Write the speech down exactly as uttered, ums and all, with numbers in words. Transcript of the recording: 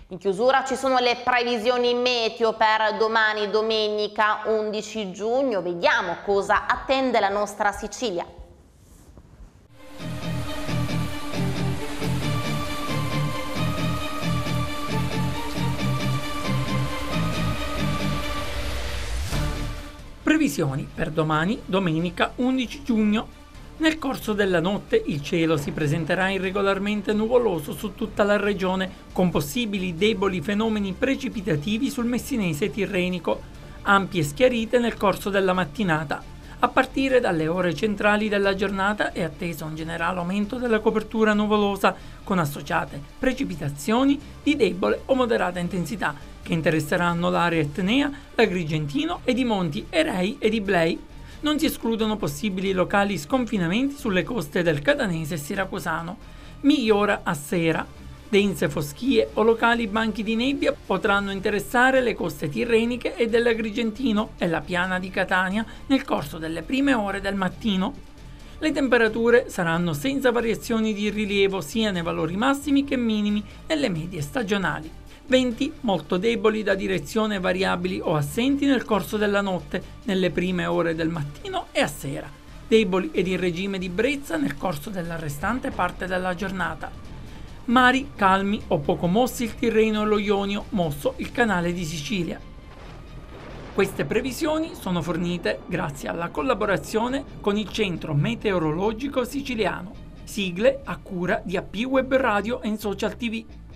In chiusura ci sono le previsioni meteo per domani domenica undici giugno, vediamo cosa attende la nostra Sicilia. Previsioni per domani domenica undici giugno. Nel corso della notte il cielo si presenterà irregolarmente nuvoloso su tutta la regione, con possibili deboli fenomeni precipitativi sul messinese tirrenico, ampie schiarite nel corso della mattinata. A partire dalle ore centrali della giornata è atteso un generale aumento della copertura nuvolosa, con associate precipitazioni di debole o moderata intensità, che interesseranno l'area etnea, l'Agrigentino ed i monti Erei ed Iblei. Non si escludono possibili locali sconfinamenti sulle coste del Catanese e Siracusano. Migliora a sera. Dense foschie o locali banchi di nebbia potranno interessare le coste tirreniche e dell'Agrigentino e la piana di Catania nel corso delle prime ore del mattino. Le temperature saranno senza variazioni di rilievo sia nei valori massimi che minimi nelle medie stagionali. Venti molto deboli da direzione variabili o assenti nel corso della notte, nelle prime ore del mattino e a sera. Deboli ed in regime di brezza nel corso della restante parte della giornata. Mari calmi o poco mossi il Tirreno e lo Ionio, mosso il Canale di Sicilia. Queste previsioni sono fornite grazie alla collaborazione con il Centro Meteorologico Siciliano. Sigle a cura di A P Web Radio e Social T V.